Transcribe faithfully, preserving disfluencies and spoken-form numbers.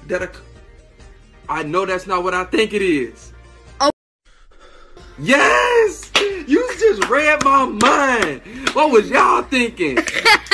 that a... I know that's not what I think it is. Oh. Yes! You just read my mind. What was y'all thinking?